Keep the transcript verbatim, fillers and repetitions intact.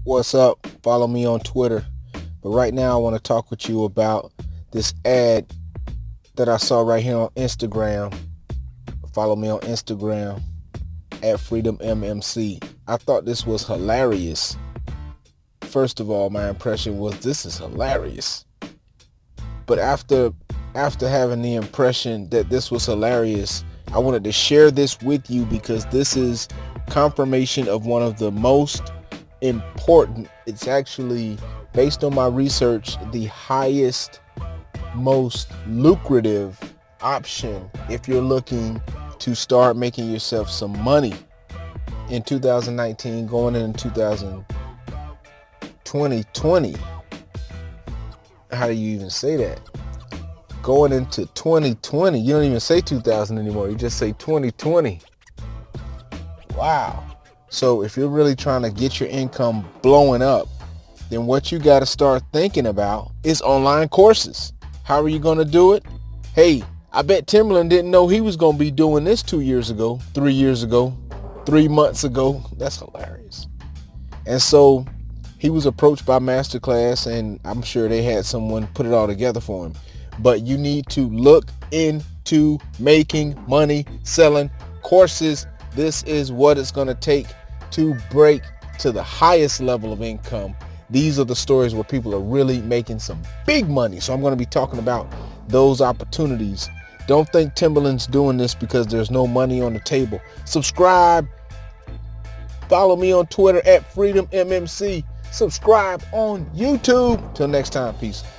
What's up? Follow me on Twitter. But right now I want to talk with you about this ad that I saw right here on Instagram. Follow me on Instagram at Freedom M M C. I thought this was hilarious. First of all, my impression was this is hilarious. But after after having the impression that this was hilarious, I wanted to share this with you because this is confirmation of one of the most important, it's actually, based on my research, the highest, most lucrative option if you're looking to start making yourself some money in two thousand nineteen, going into twenty twenty. How do you even say that? Going into twenty twenty, you don't even say two thousand anymore, you just say twenty twenty. Wow. So if you're really trying to get your income blowing up, then what you got to start thinking about is online courses. How are you going to do it? Hey, I bet Timberland didn't know he was going to be doing this two years ago, three years ago, three months ago. That's hilarious. And so he was approached by Masterclass, and I'm sure they had someone put it all together for him. But you need to look into making money selling courses. This is what it's going to take to break to the highest level of income. These are the stories where people are really making some big money. So I'm going to be talking about those opportunities. Don't think Timberland's doing this because there's no money on the table. Subscribe. Follow me on Twitter at Freedom M M C. Subscribe on YouTube. Till next time, peace.